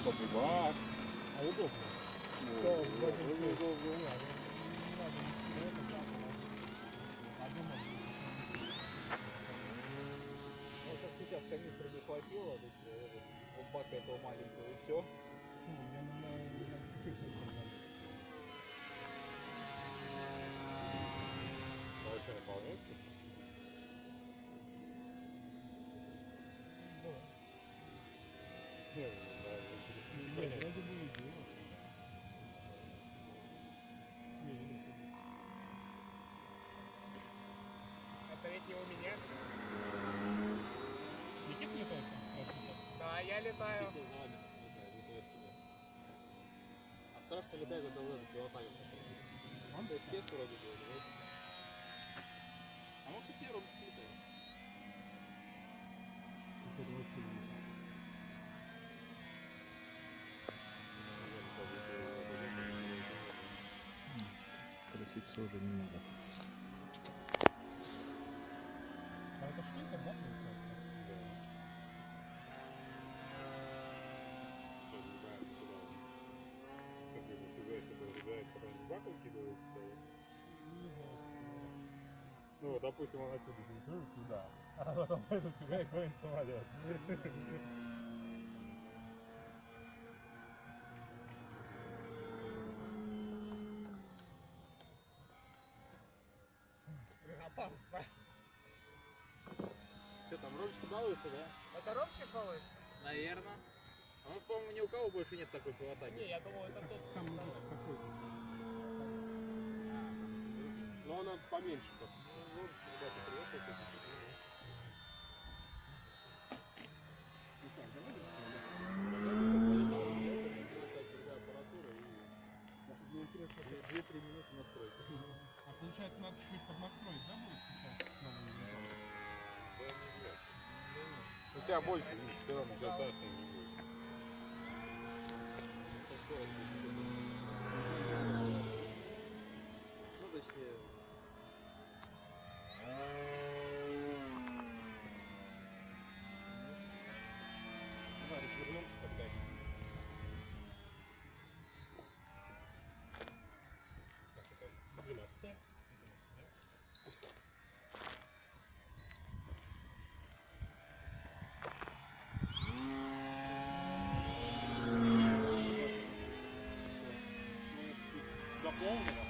побывать. А удобно. Все, в этом удобно. Не надо ничего, это подумал. Ну, как сейчас канистры не хватило, вот бака этого маленького и все. У меня на Вообще наполняется? Да. Нет, вроде бы и было. Это ведь не у меня. Никит летает там страшно? Да, я летаю. Никита за вами летает, не туда спиной. А страшно летает, это вот этот пилотанец. Он то есть кес вроде бы, вот. А он, кстати, первым летает. Это вообще не Крутиться уже не надо. А это шпинтер, да, получается? Да. Сейчас не знаю, куда он. Как бы сюда, что разрезает, потом в бак выкидывает, что ли? Не знаю. Ну, вот, допустим, он отсюда фильтрует туда, а потом это сюда и кроме самолет. Опасно. Что там, Ромчик балуется, да? Это Ромчик балуется? Наверное. А у нас, по-моему, ни у кого больше нет такой пилотаки. Не, я думал, это тот. Там какой? Но она поменьше просто. Ну, ребята, приехали. Ну как, давай Мне интересно, 2-3 минуты настройки. А получается, надо чуть-чуть поднастроить, да, будет сейчас с новым винтом? Да нет. У тебя больше, в целом, ажиотаж не будет. Ну, точнее... Давай развернемся когда-нибудь. Так, это 12-е. Заполнено.